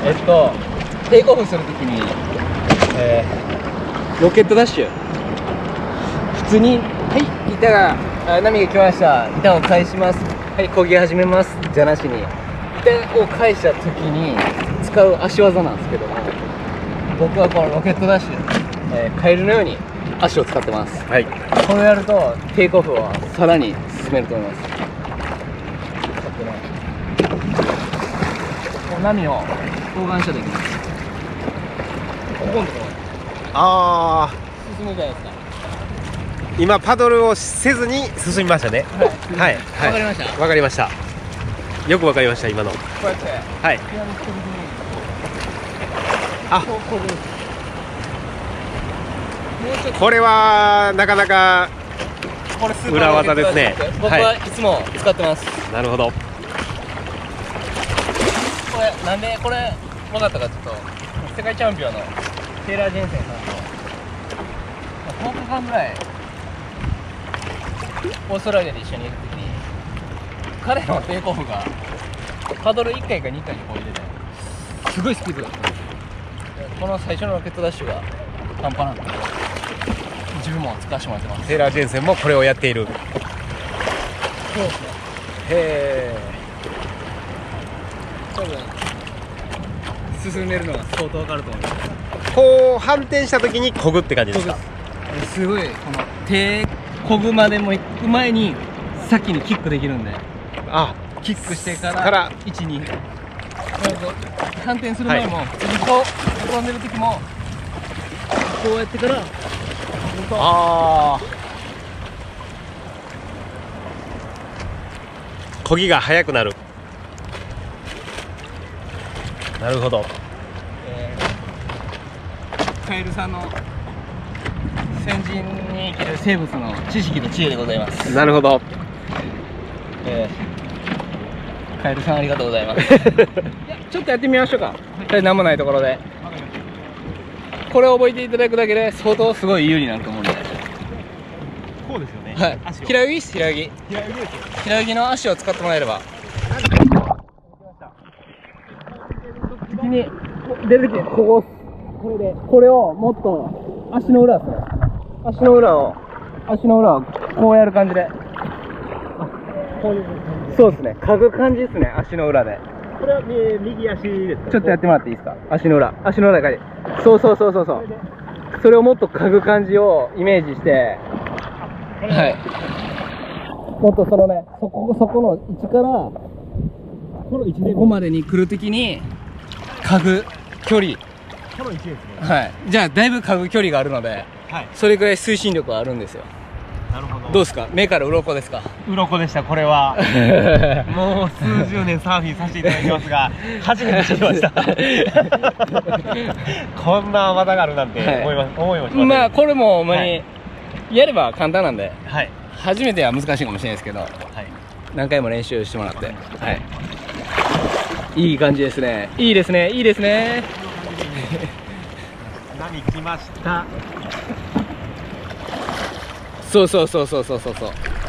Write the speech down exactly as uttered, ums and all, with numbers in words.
えっとテイクオフするときに、えー、ロケットダッシュ普通にはい板があ波が来ました、板を返します、はい漕ぎ始めますじゃなしに、板を返したときに使う足技なんですけども、僕はこのロケットダッシュ、えー、カエルのように足を使ってます。はい、これをやるとテイクオフはさらに進めると思います。波を交換した時にここのところああ進むじゃないですか。 今パドルをせずに進みましたね。はいはい、 わかりました。 わかりました。よくわかりました今の。 こうやってはい。あ、これはなかなか裏技ですね。 僕はいつも使ってます。 なるほど。 これなんでこれ分かったかちょっと世界チャンピオンのテイラー・ジェンセンさんととおかかんぐらいオーストラリアで一緒にいるときに、彼のテイクオフがパドルいっかいかにかいにこう入れてすごいスピードだったんですよ。この最初のロケットダッシュが半端なんで自分も使わせてもらってます。 テイラー・ジェンセンもこれをやっている。 そうですね。 へ多分進んでるのが相当わかると思います。 ー。こう反転した時に漕ぐって感じですか。 すごいこの手漕ぐまでも行く前に先にキックできるんで、 あ、 キックしてかかららいち、に反転する前も、はい、普通にこう転んでる時もこうやってからああ漕ぎが速くなる。なるほど。 えー、カエルさんの先人に生きる生物の知識と知恵でございます。 なるほど。 えー、カエルさんありがとうございます。いやちょっとやってみましょうか。何もないところでこれを覚えていただくだけで相当すごい有利になると思うんで。 こうですよね。 はい、平泳ぎです。平泳ぎ平泳ぎの足を使ってもらえれば次に出るときにこここれでこれをもっと足の裏ですね。足の裏を足の裏をこうやる感じで、そうですね、嗅ぐ感じですね。足の裏でこれは右足ですか。 ちょっとやってもらっていいですか。足の裏足の裏でそうそうそうそうそう、それをもっと嗅ぐ感じをイメージして、はい、もっとそのね、そこそこの位置からこの位置でここまでに来るときに嗅ぐ距離、 この位置ですね。 はい、じゃあだいぶ嗅ぐ距離があるので、はい、それぐらい推進力はあるんですよ。 なるほど。 どうですか。目から鱗ですか。 鱗でしたこれは。もう数十年サーフィンさせていただいてますが初めて知りました。こんな技があるなんて思いま、はい、思いもしません。まあこれもほんまに、はい、やれば簡単なんで、はい、初めては難しいかもしれないですけど、はい、何回も練習してもらって、はい、いい感じですね。いいですね。いいですね。 波来ました。 そうそうそうそうそうそうそう。